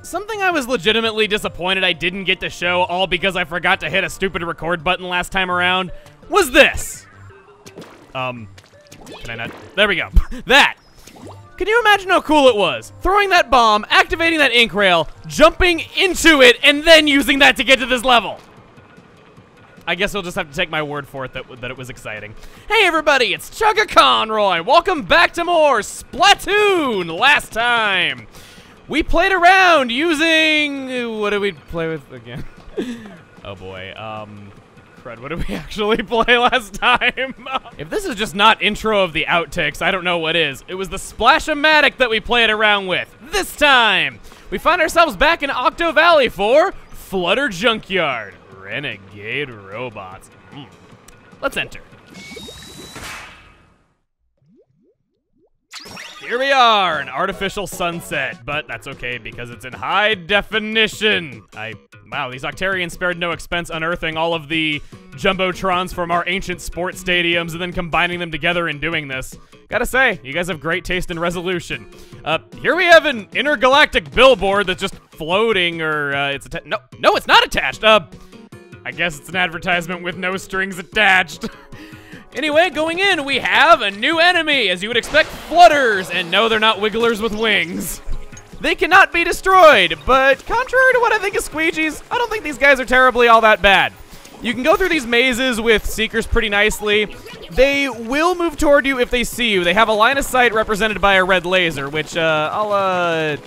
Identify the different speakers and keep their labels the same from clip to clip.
Speaker 1: Something I was legitimately disappointed I didn't get to show, all because I forgot to hit a stupid record button last time around, was this. Can I not? There we go. That. Can you imagine how cool it was? Throwing that bomb, activating that ink rail, jumping into it, and then using that to get to this level. I guess we'll just have to take my word for it that it was exciting. Hey everybody, it's Chugga Conroy. Welcome back to more Splatoon. Last time, we played around using... What did we play with again? Oh boy, Crud, what did we actually play last time? If this is just not intro of the outtakes, I don't know what is. It was the Splash-O-Matic that we played around with. This time, we find ourselves back in Octo Valley for Flutter Junkyard. Renegade robots. Let's enter. Here we are, an artificial sunset, but that's okay because it's in high definition. Wow, these Octarians spared no expense unearthing all of the Jumbotrons from our ancient sports stadiums and then combining them together and doing this. Gotta say, you guys have great taste in resolution. Here we have an intergalactic billboard that's just floating, or it's attached. No, it's not attached. I guess it's an advertisement with no strings attached. Anyway, going in, we have a new enemy. As you would expect, flutters. And no, they're not wigglers with wings. They cannot be destroyed, but contrary to what I think is squeegees, I don't think these guys are terribly all that bad. You can go through these mazes with Seekers pretty nicely. They will move toward you if they see you. They have a line of sight represented by a red laser, which I'll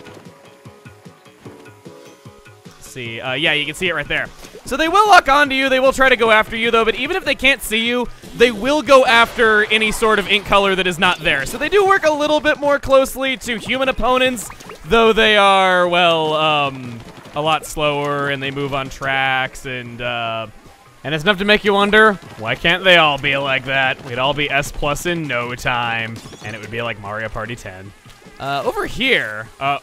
Speaker 1: see. Yeah, you can see it right there. So they will lock onto you. They will try to go after you, though, but even if they can't see you, they will go after any sort of ink color that is not there. So they do work a little bit more closely to human opponents, though they are, well, a lot slower, and they move on tracks, and it's enough to make you wonder, why can't they all be like that? We'd all be S+ in no time, and it would be like Mario Party 10. Over here,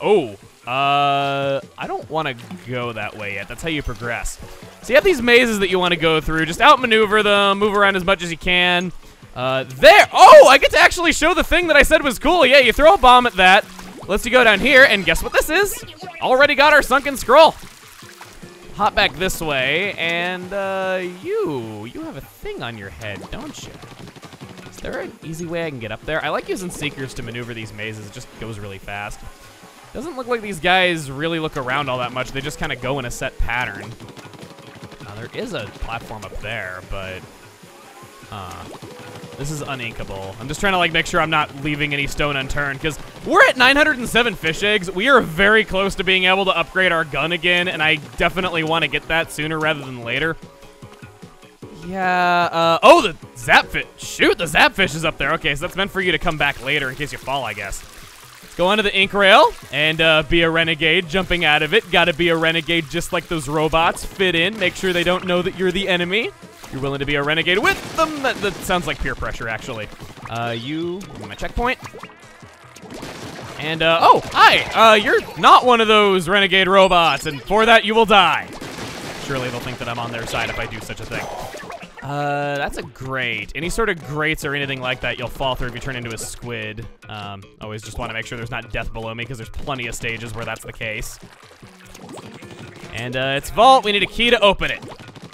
Speaker 1: I don't want to go that way yet. That's how you progress. So you have these mazes that you want to go through. Just outmaneuver them, move around as much as you can. There. Oh, I get to actually show the thing that I said was cool. Yeah, you throw a bomb at that. Lets you go down here, and guess what this is? Already got our sunken scroll. Hop back this way, and you have a thing on your head, don't you? Is there an easy way I can get up there? I like using Seekers to maneuver these mazes. It just goes really fast. Doesn't look like these guys really look around all that much. They just kind of go in a set pattern. There is a platform up there, but this is uninkable. I'm just trying to like make sure I'm not leaving any stone unturned, because we're at 907 fish eggs. We are very close to being able to upgrade our gun again, and I definitely want to get that sooner rather than later. Yeah, oh, the Zapfish. Shoot, the Zapfish is up there. Okay, so that's meant for you to come back later in case you fall, I guess. Go onto the ink rail and be a renegade, jumping out of it. Gotta be a renegade just like those robots. Fit in, make sure they don't know that you're the enemy. You're willing to be a renegade with them. That sounds like peer pressure, actually. You, give me my checkpoint. And, oh, hi. You're not one of those renegade robots, and for that you will die. Surely they'll think that I'm on their side if I do such a thing. That's a grate. Any sort of grates or anything like that, you'll fall through if you turn into a squid. Always just want to make sure there's not death below me, because there's plenty of stages where that's the case. And, it's vault. We need a key to open it.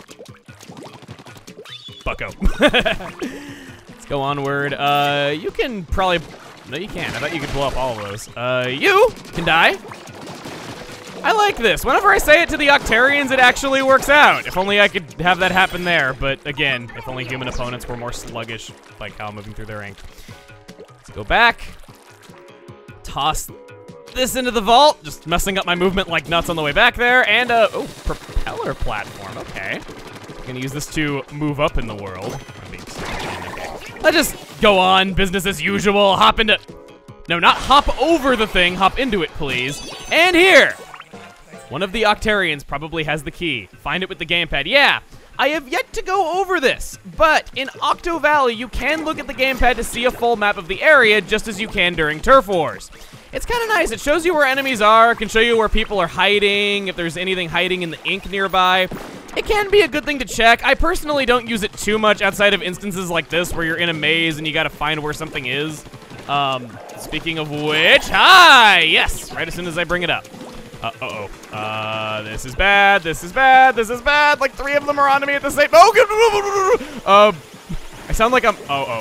Speaker 1: Bucko. Let's go onward. You can probably... No, you can't. I thought you could blow up all of those. You can die. I like this. Whenever I say it to the Octarians, it actually works out. If only I could have that happen there. But again, if only human opponents were more sluggish, like how I'm moving through their ink. Let's go back. Toss this into the vault. Just messing up my movement like nuts on the way back there. And, oh, propeller platform. Okay. I'm gonna use this to move up in the world. Okay. Let's just go on. Business as usual. Hop into... No, not hop over the thing. Hop into it, please. And here. One of the Octarians probably has the key. Find it with the gamepad. Yeah, I have yet to go over this, but in Octo Valley, you can look at the gamepad to see a full map of the area, just as you can during Turf Wars. It's kind of nice. It shows you where enemies are, can show you where people are hiding, if there's anything hiding in the ink nearby. It can be a good thing to check. I personally don't use it too much outside of instances like this where you're in a maze and you gotta find where something is. Speaking of which, hi! Yes, right as soon as I bring it up. This is bad. This is bad. This is bad. Like 3 of them are onto me at the same. Oh, I sound like I'm.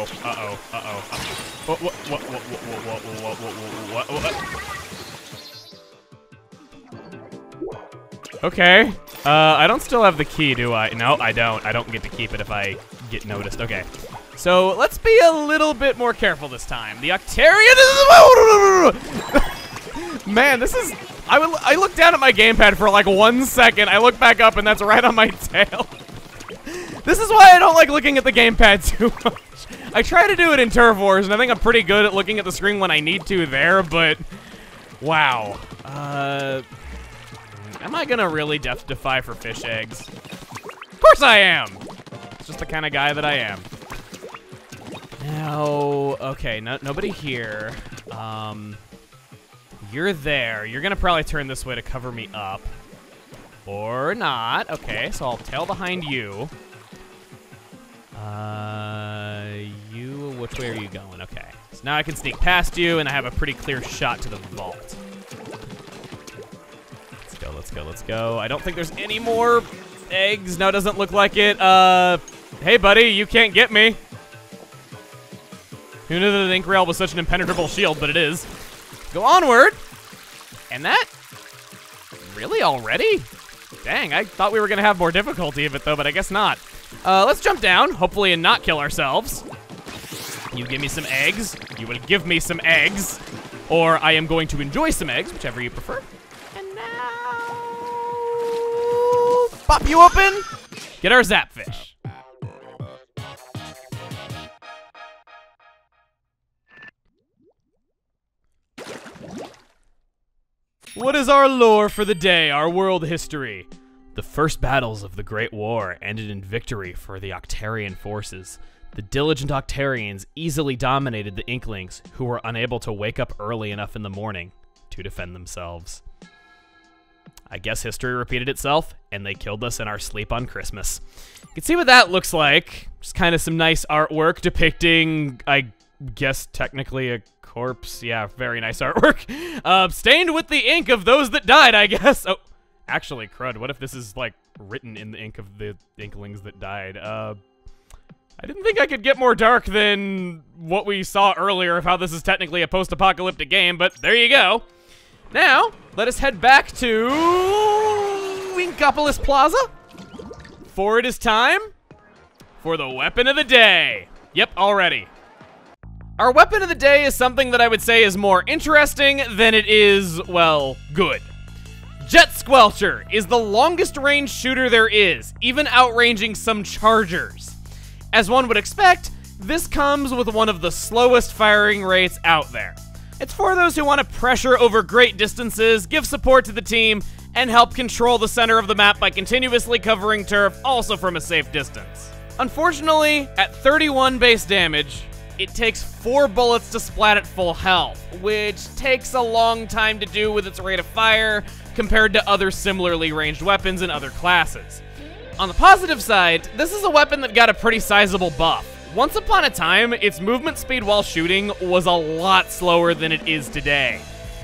Speaker 1: What? Okay. I don't still have the key, do I? No, I don't. I don't get to keep it if I get noticed. Okay. So let's be a little bit more careful this time. The Octarian is. Man, this is. I look down at my gamepad for like 1 second. I look back up and that's right on my tail. This is why I don't like looking at the gamepad too much. I try to do it in Turf Wars, and I think I'm pretty good at looking at the screen when I need to there, but wow. Am I gonna really Death Defy for fish eggs? Of course I am! It's just the kind of guy that I am. Now, okay, nobody here. You're there. You're gonna probably turn this way to cover me up. Or not. Okay, so I'll tail behind you. Which way are you going? Okay. So now I can sneak past you, and I have a pretty clear shot to the vault. Let's go, let's go, let's go. I don't think there's any more eggs. No, it doesn't look like it. Hey, buddy, you can't get me. Who knew that the Ink Rail was such an impenetrable shield, but it is. Go onward. And that? Really, already? Dang, I thought we were gonna have more difficulty of it though, but I guess not. Let's jump down, hopefully and not kill ourselves. You give me some eggs. You will give me some eggs. Or I am going to enjoy some eggs, whichever you prefer. And now... pop you open. Get our Zapfish. What is our lore for the day, our world history? The first battles of the Great War ended in victory for the Octarian forces. The diligent Octarians easily dominated the Inklings, who were unable to wake up early enough in the morning to defend themselves. I guess history repeated itself, and they killed us in our sleep on Christmas. You can see what that looks like. Just kind of some nice artwork depicting, I guess, technically a corpse. Yeah, very nice artwork. Stained with the ink of those that died, I guess. Oh, actually, crud, what if this is, like, written in the ink of the Inklings that died? I didn't think I could get more dark than what we saw earlier of how this is technically a post-apocalyptic game, but there you go. Now, let us head back to Inkopolis Plaza, for it is time for the weapon of the day. Yep, already. Our weapon of the day is something that I would say is more interesting than it is, well, good. Jet Squelcher is the longest range shooter there is, even outranging some Chargers. As one would expect, this comes with one of the slowest firing rates out there. It's for those who want to pressure over great distances, give support to the team, and help control the center of the map by continuously covering turf, also from a safe distance. Unfortunately, at 31 base damage, it takes 4 bullets to splat at full health, which takes a long time to do with its rate of fire compared to other similarly ranged weapons in other classes. On the positive side, this is a weapon that got a pretty sizable buff. Once upon a time, its movement speed while shooting was a lot slower than it is today.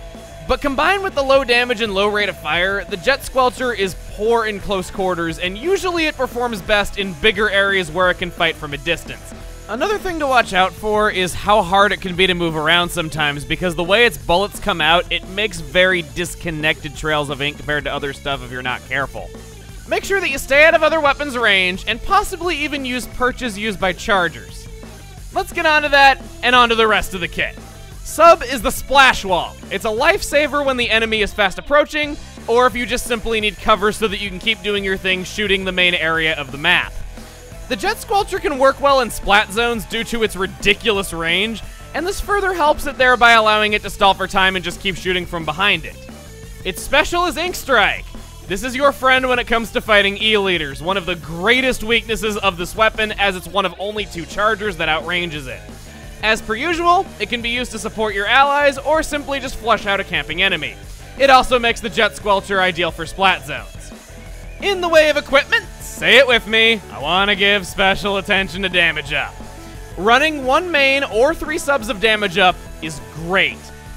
Speaker 1: But combined with the low damage and low rate of fire, the Jet Squelcher is poor in close quarters, and usually it performs best in bigger areas where it can fight from a distance. Another thing to watch out for is how hard it can be to move around sometimes, because the way its bullets come out, it makes very disconnected trails of ink compared to other stuff if you're not careful. Make sure that you stay out of other weapons' range, and possibly even use perches used by Chargers. Let's get onto that, and onto the rest of the kit. Sub is the Splash Wall. It's a lifesaver when the enemy is fast approaching, or if you just simply need cover so that you can keep doing your thing shooting the main area of the map. The Jet Squelcher can work well in splat zones due to its ridiculous range, and this further helps it there by allowing it to stall for time and just keep shooting from behind it. Its special is Ink Strike. This is your friend when it comes to fighting E-Leaders, one of the greatest weaknesses of this weapon, as it's one of only 2 Chargers that outranges it. As per usual, it can be used to support your allies, or simply just flush out a camping enemy. It also makes the Jet Squelcher ideal for splat zones. In the way of equipment, say it with me, I want to give special attention to damage up. Running 1 main or 3 subs of damage up is great.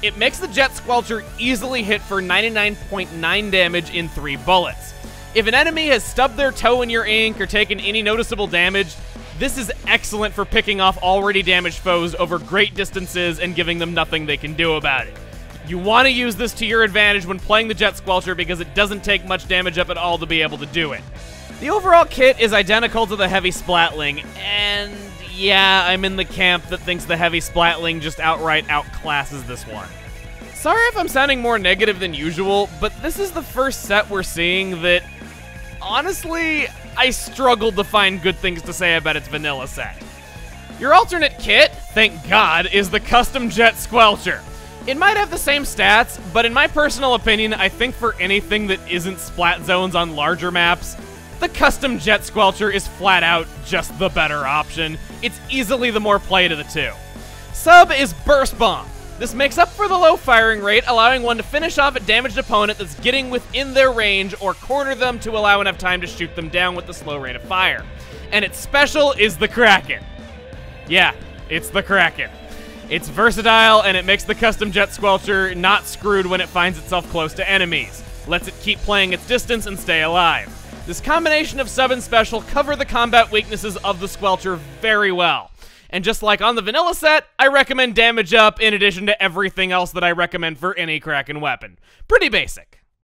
Speaker 1: It makes the Jet Squelcher easily hit for 99.9 damage in 3 bullets. If an enemy has stubbed their toe in your ink or taken any noticeable damage, this is excellent for picking off already damaged foes over great distances and giving them nothing they can do about it. You want to use this to your advantage when playing the Jet Squelcher because it doesn't take much damage up at all to be able to do it. The overall kit is identical to the Heavy Splatling, and yeah, I'm in the camp that thinks the Heavy Splatling just outright outclasses this one. Sorry if I'm sounding more negative than usual, but this is the first set we're seeing that, honestly, I struggled to find good things to say about its vanilla set. Your alternate kit, thank God, is the custom Jet Squelcher. It might have the same stats, but in my personal opinion, I think for anything that isn't splat zones on larger maps, the custom Jet Squelcher is flat out just the better option. It's easily the more played of the two. Sub is Burst Bomb. This makes up for the low firing rate, allowing one to finish off a damaged opponent that's getting within their range or corner them to allow enough time to shoot them down with the slow rate of fire. And its special is the Kraken. Yeah, it's the Kraken. It's versatile, and it makes the custom Jet Squelcher not screwed when it finds itself close to enemies. Lets it keep playing its distance and stay alive. This combination of sub and special cover the combat weaknesses of the Squelcher very well. And just like on the vanilla set, I recommend damage up in addition to everything else that I recommend for any Kraken weapon. Pretty basic.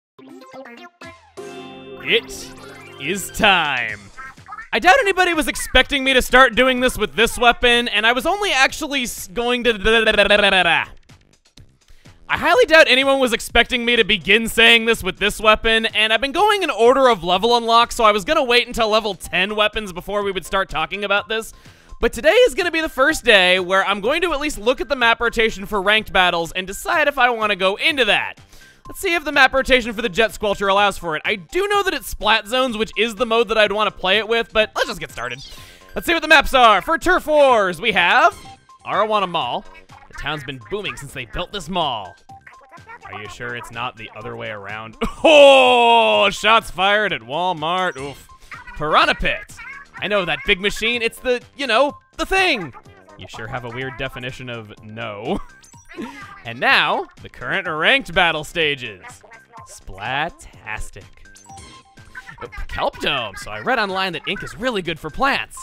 Speaker 1: It is time. I doubt anybody was expecting me to start doing this with this weapon, and I was only actually going to... I highly doubt anyone was expecting me to begin saying this with this weapon, and I've been going in order of level unlock, so I was gonna wait until level 10 weapons before we would start talking about this. But today is gonna be the first day where I'm going to at least look at the map rotation for ranked battles and decide if I want to go into that. Let's see if the map rotation for the Jet Squelcher allows for it. I do know that it's Splat Zones, which is the mode that I'd want to play it with, but let's just get started. Let's see what the maps are. For Turf Wars, we have Arawana Mall. The town's been booming since they built this mall. Are you sure it's not the other way around? Oh, shots fired at Walmart. Oof. Piranha Pit. I know that big machine. It's the, you know, the thing. You sure have a weird definition of no. And now, the current ranked battle stages. Splatastic. Kelp Dome. So I read online that ink is really good for plants.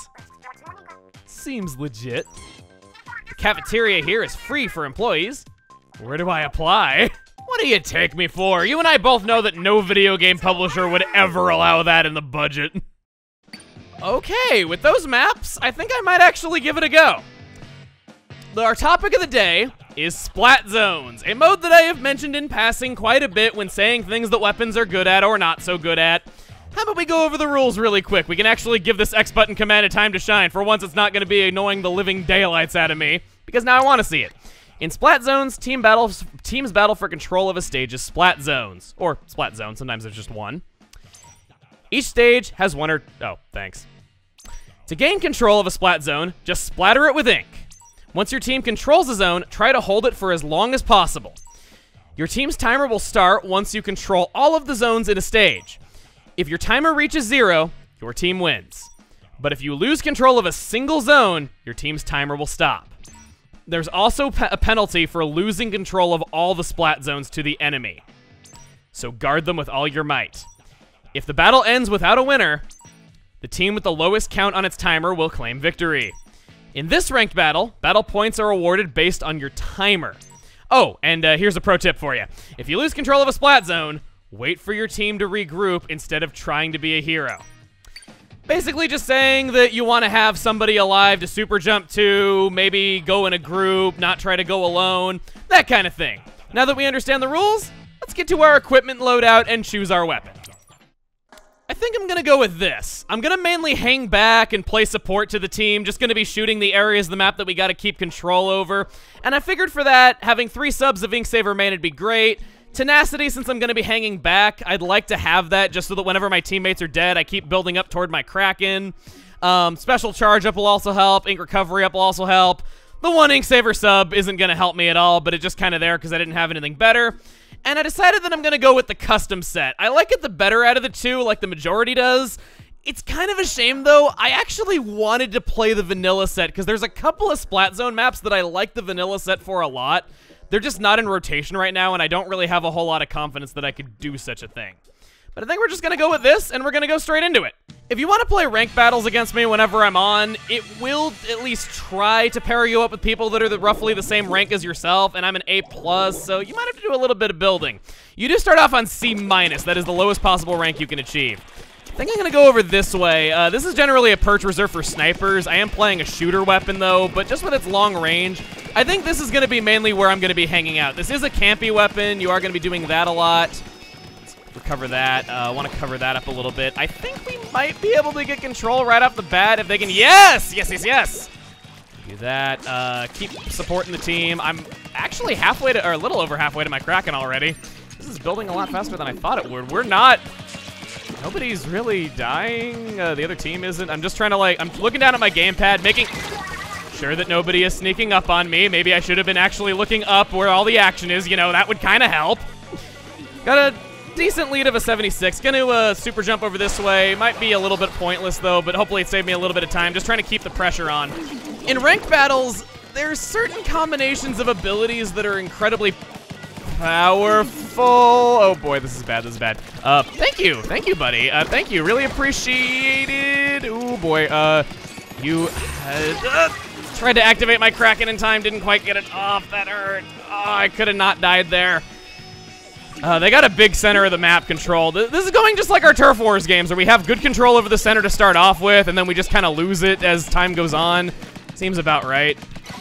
Speaker 1: Seems legit. The cafeteria here is free for employees. Where do I apply? What do you take me for? You and I both know that no video game publisher would ever allow that in the budget. Okay, with those maps, I think I might actually give it a go. Our topic of the day is Splat Zones, a mode that I have mentioned in passing quite a bit when saying things that weapons are good at or not so good at. How about we go over the rules really quick? We can actually give this X button command a time to shine. For once, it's not going to be annoying the living daylights out of me, because now I want to see it. In Splat Zones, teams battle for control of a stage's Splat Zones. Or Splat Zone, sometimes there's just one. Each stage has one or... oh, thanks. To gain control of a Splat Zone, just splatter it with ink. Once your team controls a zone, try to hold it for as long as possible. Your team's timer will start once you control all of the zones in a stage. If your timer reaches 0, your team wins. But if you lose control of a single zone, your team's timer will stop. There's also a penalty for losing control of all the Splat Zones to the enemy. So guard them with all your might. If the battle ends without a winner, the team with the lowest count on its timer will claim victory. In this ranked battle, battle points are awarded based on your timer. Oh, and here's a pro tip for you. If you lose control of a Splat Zone, wait for your team to regroup instead of trying to be a hero. Basically just saying that you want to have somebody alive to super jump to, maybe go in a group, not try to go alone, that kind of thing. Now that we understand the rules, let's get to our equipment loadout and choose our weapon. I think I'm gonna go with this. I'm gonna mainly hang back and play support to the team, just gonna be shooting the areas of the map that we gotta keep control over. And I figured for that, having 3 subs of Inksaver Main would be great. Tenacity, since I'm gonna be hanging back, I'd like to have that just so that whenever my teammates are dead, I keep building up toward my Kraken. Special Charge Up will also help, Ink Recovery Up will also help. The 1 Inksaver sub isn't gonna help me at all, but it's just kinda there because I didn't have anything better. And I decided that I'm gonna go with the custom set. I like it the better out of the two, like the majority does. It's kind of a shame though, I actually wanted to play the vanilla set because there's a couple of Splat Zone maps that I like the vanilla set for a lot. They're just not in rotation right now, and I don't really have a whole lot of confidence that I could do such a thing. But I think we're just going to go with this, and we're going to go straight into it. If you want to play ranked battles against me whenever I'm on, it will at least try to pair you up with people that are roughly the same rank as yourself, and I'm an A+, so you might have to do a little bit of building. You do start off on C-, that is the lowest possible rank you can achieve. I think I'm going to go over this way. This is generally a perch reserved for snipers. I am playing a shooter weapon, though, but just with its long range, I think this is going to be mainly where I'm going to be hanging out. This is a campy weapon. You are going to be doing that a lot. Recover that. I want to cover that up a little bit. I think we might be able to get control right off the bat if they can. Yes! Yes, yes, yes! Do that. Keep supporting the team. I'm actually halfway to, or a little over halfway to my Kraken already. This is building a lot faster than I thought it would. We're not. Nobody's really dying. The other team isn't. I'm just trying to, like, I'm looking down at my gamepad, making sure that nobody is sneaking up on me. Maybe I should have been actually looking up where all the action is. You know, that would kind of help. Got a decent lead of a 76. Gonna super jump over this way. Might be a little bit pointless, though, but hopefully it saved me a little bit of time. Just trying to keep the pressure on. In ranked battles, there's certain combinations of abilities that are incredibly powerful. Oh boy, this is bad, this is bad. Thank you, buddy. Thank you, really appreciate it. Oh boy, you tried to activate my Kraken in time, didn't quite get it off, that hurt. Oh, I could have not died there. They got a big center of the map control. This is going just like our Turf Wars games, where we have good control over the center to start off with, and then we just kind of lose it as time goes on. Seems about right.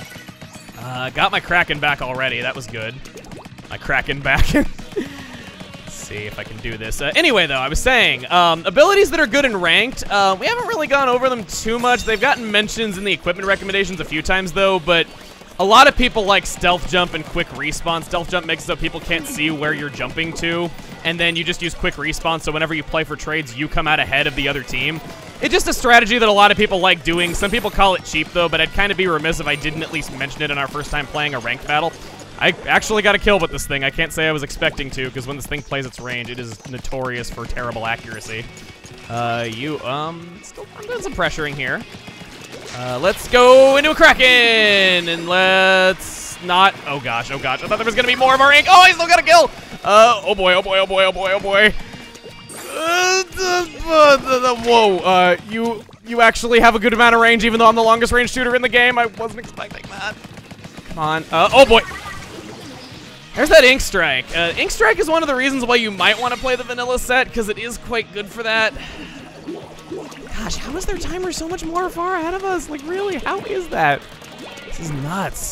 Speaker 1: Got my Kraken back already, that was good. My Kraken back. Let's see if I can do this. Anyway, though, I was saying, abilities that are good in ranked, we haven't really gone over them too much. They've gotten mentions in the equipment recommendations a few times, though, but a lot of people like Stealth Jump and Quick Respawn. Stealth Jump makes it so people can't see where you're jumping to, and then you just use Quick Respawn, so whenever you play for trades, you come out ahead of the other team. It's just a strategy that a lot of people like doing. Some people call it cheap, though, but I'd kind of be remiss if I didn't at least mention it in our first time playing a ranked battle. I actually got a kill with this thing. I can't say I was expecting to, because when this thing plays its range, it is notorious for terrible accuracy. Still, I'm doing some pressuring here. Let's go into a Kraken, and let's not, oh gosh, I thought there was gonna be more of our ink. Oh, I still got a kill! Oh boy, oh boy, oh boy, oh boy, oh boy. Whoa, you actually have a good amount of range, even though I'm the longest range shooter in the game. I wasn't expecting that. Come on, oh boy. There's that Ink Strike. Ink Strike is one of the reasons why you might want to play the vanilla set, because it is quite good for that. Gosh, how is their timer so much more far ahead of us? Like, really, how is that? This is nuts.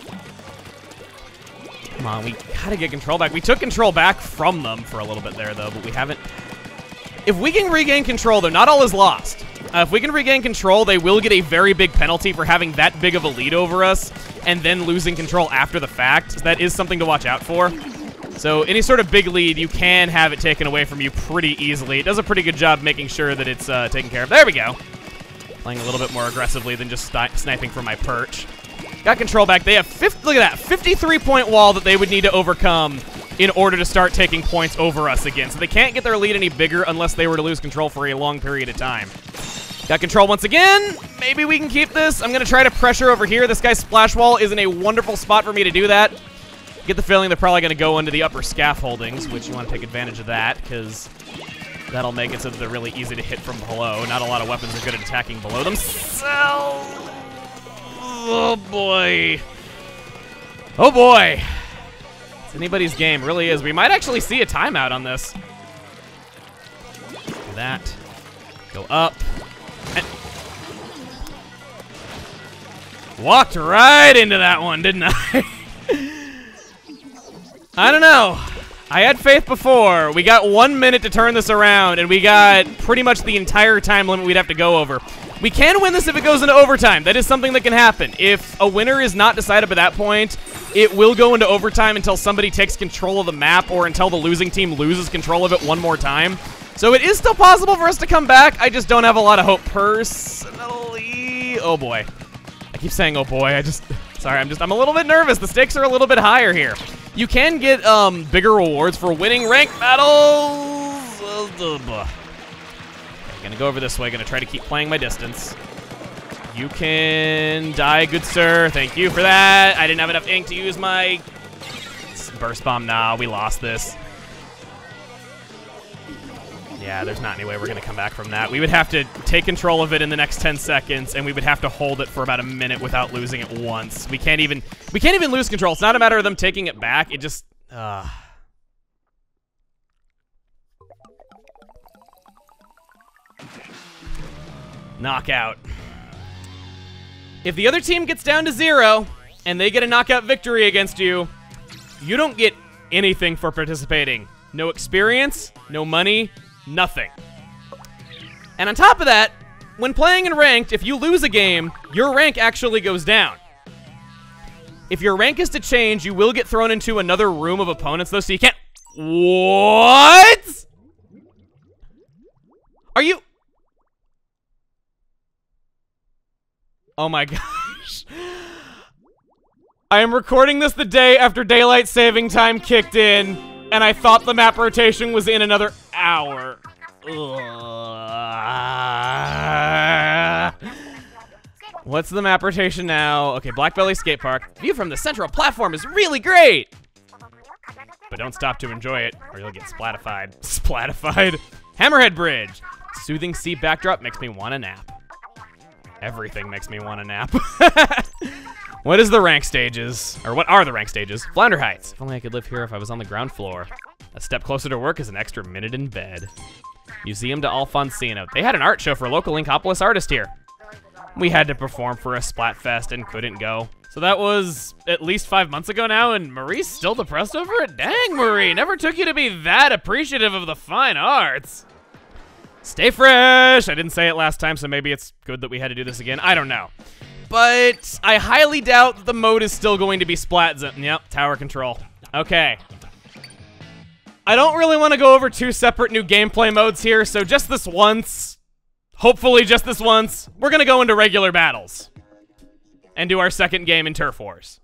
Speaker 1: Come on, we gotta get control back. We took control back from them for a little bit there, though, but we haven't. If we can regain control, though, not all is lost. If we can regain control, they will get a very big penalty for having that big of a lead over us and then losing control after the fact. So that is something to watch out for. So any sort of big lead, you can have it taken away from you pretty easily. It does a pretty good job making sure that it's taken care of. There we go. Playing a little bit more aggressively than just sniping from my perch. Got control back. They have, look at that, 53-point wall that they would need to overcome in order to start taking points over us again. So they can't get their lead any bigger unless they were to lose control for a long period of time. Got control once again. Maybe we can keep this. I'm going to try to pressure over here. This guy's splash wall is in a wonderful spot for me to do that. Get the feeling they're probably going to go into the upper scaffoldings, which you want to take advantage of that, because that'll make it so that they're really easy to hit from below. Not a lot of weapons are good at attacking below themselves. Oh, boy. Oh, boy. It's anybody's game, really is. We might actually see a timeout on this. Do that. Go up. And walked right into that one, didn't I? I don't know. I had faith before. We got 1 minute to turn this around, and we got pretty much the entire time limit we'd have to go over. We can win this if it goes into overtime. That is something that can happen. If a winner is not decided by that point, it will go into overtime until somebody takes control of the map or until the losing team loses control of it one more time. So it is still possible for us to come back. I just don't have a lot of hope personally. Oh boy. I keep saying oh boy. Sorry, I'm a little bit nervous. The stakes are a little bit higher here. You can get bigger rewards for winning ranked battles. Gonna go over this way. Gonna try to keep playing my distance. You can die, good sir. Thank you for that. I didn't have enough ink to use my Burst Bomb, nah, we lost this. Yeah, there's not any way we're going to come back from that. We would have to take control of it in the next 10 seconds, and we would have to hold it for about a minute without losing it once. We can't even lose control. It's not a matter of them taking it back. It just... Knockout. If the other team gets down to 0, and they get a knockout victory against you, you don't get anything for participating. No experience, no money, nothing. And on top of that, when playing in ranked, if you lose a game, your rank actually goes down. If your rank is to change, you will get thrown into another room of opponents, though, so you can't... What? Are you... Oh my gosh. I am recording this the day after daylight saving time kicked in, and I thought the map rotation was in another hour. What's the map rotation now? Okay, Blackbelly Skate Park. View from the central platform is really great! But don't stop to enjoy it, or you'll get splatified. Splatified. Hammerhead Bridge. Soothing sea backdrop makes me want a nap. Everything makes me want a nap. What is the rank stages? Or what are the rank stages? Flounder Heights. If only I could live here if I was on the ground floor. A step closer to work is an extra minute in bed. Museum de Alfonsino. They had an art show for local Inkopolis artists here. We had to perform for a Splatfest and couldn't go. So that was at least 5 months ago now, and Marie's still depressed over it? Dang, Marie, never took you to be that appreciative of the fine arts. Stay fresh. I didn't say it last time, so maybe it's good that we had to do this again. I don't know. But I highly doubt that the mode is still going to be Splat Zone. Yep, tower control. Okay. I don't really want to go over 2 separate new gameplay modes here, so just this once, hopefully just this once, we're going to go into regular battles and do our second game in Turf Wars.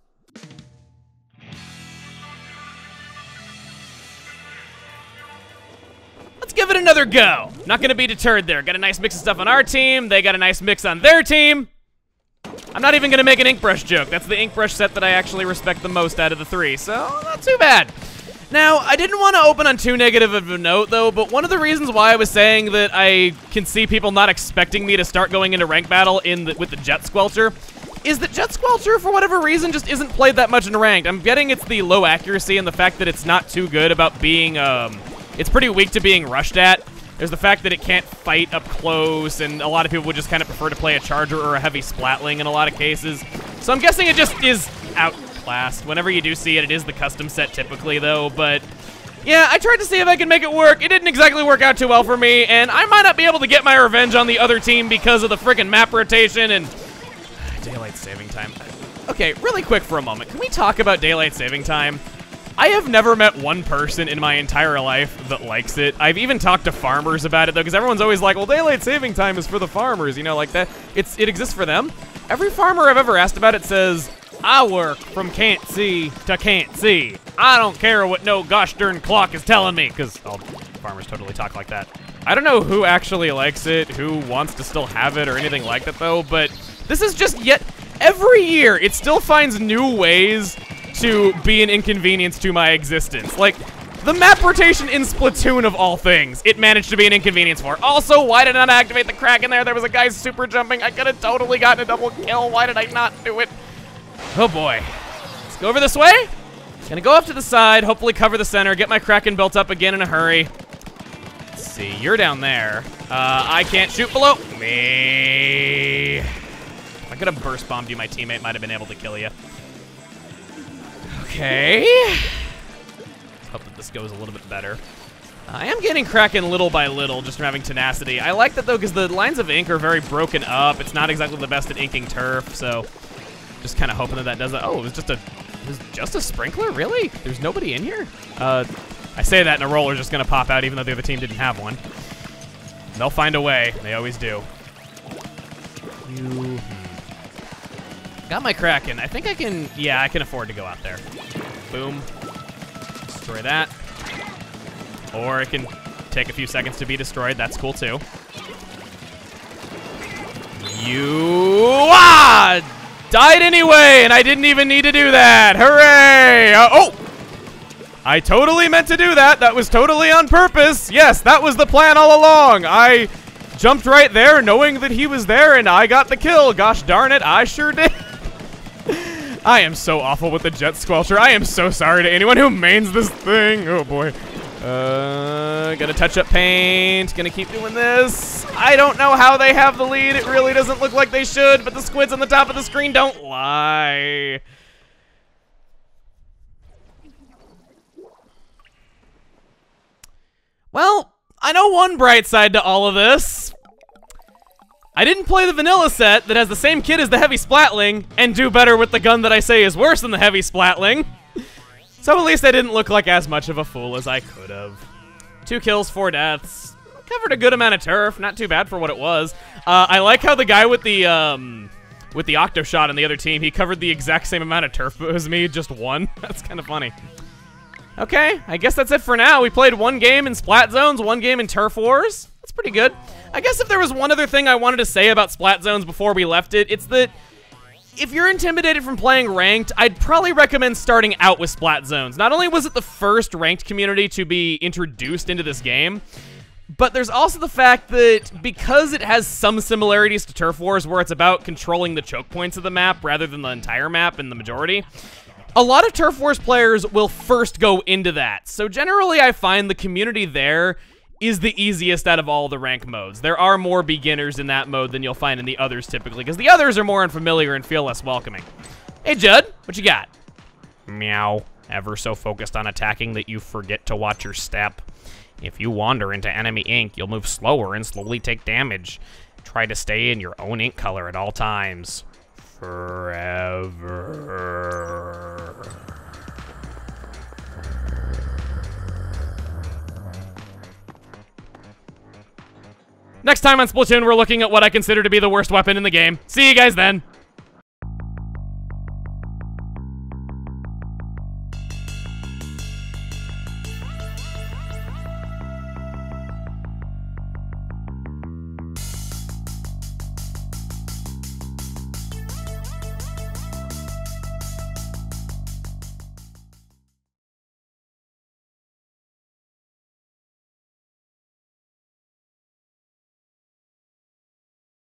Speaker 1: Let's give it another go. Not going to be deterred there. Got a nice mix of stuff on our team. They got a nice mix on their team. I'm not even going to make an ink brush joke. That's the ink brush set that I actually respect the most out of the 3, so not too bad. Now, I didn't want to open on too negative of a note, though, but one of the reasons why I was saying that I can see people not expecting me to start going into rank battle with the Jet Squelcher is that Jet Squelcher, for whatever reason, just isn't played that much in ranked. I'm getting it's the low accuracy and the fact that it's not too good about being, it's pretty weak to being rushed at. There's the fact that it can't fight up close, and a lot of people would just kind of prefer to play a Charger or a Heavy Splatling in a lot of cases. So I'm guessing it just is outclassed. Whenever you do see it, it is the custom set typically, though, but... yeah, I tried to see if I could make it work. It didn't exactly work out too well for me, and I might not be able to get my revenge on the other team because of the freaking map rotation and... Daylight saving time. Okay, really quick for a moment. Can we talk about daylight saving time? I have never met one person in my entire life that likes it. I've even talked to farmers about it, though, because everyone's always like, well, daylight saving time is for the farmers, you know, like that. It exists for them. Every farmer I've ever asked about it says, I work from can't see to can't see. I don't care what no gosh darn clock is telling me, because all farmers totally talk like that. I don't know who actually likes it, who wants to still have it, or anything like that, though, but this is just yet... every year, it still finds new ways to be an inconvenience to my existence. Like, the map rotation in Splatoon of all things, it managed to be an inconvenience for. Also, why did I not activate the crack in there? There was a guy super jumping. I could have totally gotten a double kill. Why did I not do it? Oh boy. Let's go over this way. Gonna go off to the side, hopefully cover the center, get my Kraken built up again in a hurry. Let's see, you're down there. I can't shoot below me. If I could have burst bombed you, my teammate might have been able to kill you. Okay. Let's hope that this goes a little bit better. I am getting Kraken little by little, just from having tenacity. I like that, though, because the lines of ink are very broken up. It's not exactly the best at inking turf, so just kind of hoping that that does it. Oh, it was just a sprinkler? Really? There's nobody in here? I say that, and a roller's just going to pop out, even though the other team didn't have one. They'll find a way. They always do. Got my Kraken. I think I can, yeah, I can afford to go out there. Boom. Destroy that. Or it can take a few seconds to be destroyed. That's cool, too. Died anyway, and I didn't even need to do that. Hooray! Oh! I totally meant to do that. That was totally on purpose. Yes, that was the plan all along. I jumped right there knowing that he was there and I got the kill. Gosh darn it, I sure did. I am so awful with the Jet Squelcher. I am so sorry to anyone who mains this thing. Oh boy. Gonna touch up paint. Gonna keep doing this. I don't know how they have the lead. It really doesn't look like they should, but the squids on the top of the screen don't lie. Well, I know one bright side to all of this. I didn't play the vanilla set that has the same kit as the Heavy Splatling and do better with the gun that I say is worse than the Heavy Splatling. So at least I didn't look like as much of a fool as I could have. 2 kills, 4 deaths. Covered a good amount of turf. Not too bad for what it was. I like how the guy with the Octo Shot on the other team, he covered the exact same amount of turf as me, just 1. That's kind of funny. Okay, I guess that's it for now. We played 1 game in Splat Zones, 1 game in Turf Wars. That's pretty good. I guess if there was one other thing I wanted to say about Splat Zones before we left it, it's that if you're intimidated from playing ranked, I'd probably recommend starting out with Splat Zones. Not only was it the first ranked community to be introduced into this game, but there's also the fact that because it has some similarities to Turf Wars where it's about controlling the choke points of the map rather than the entire map in the majority, a lot of Turf Wars players will first go into that. So generally I find the community there is the easiest out of all the rank modes. There are more beginners in that mode than you'll find in the others typically, because the others are more unfamiliar and feel less welcoming. Hey Judd, what you got? Meow. Ever so focused on attacking that you forget to watch your step. If you wander into enemy ink, you'll move slower and slowly take damage. Try to stay in your own ink color at all times. Forever. Next time on Splatoon, we're looking at what I consider to be the worst weapon in the game. See you guys then.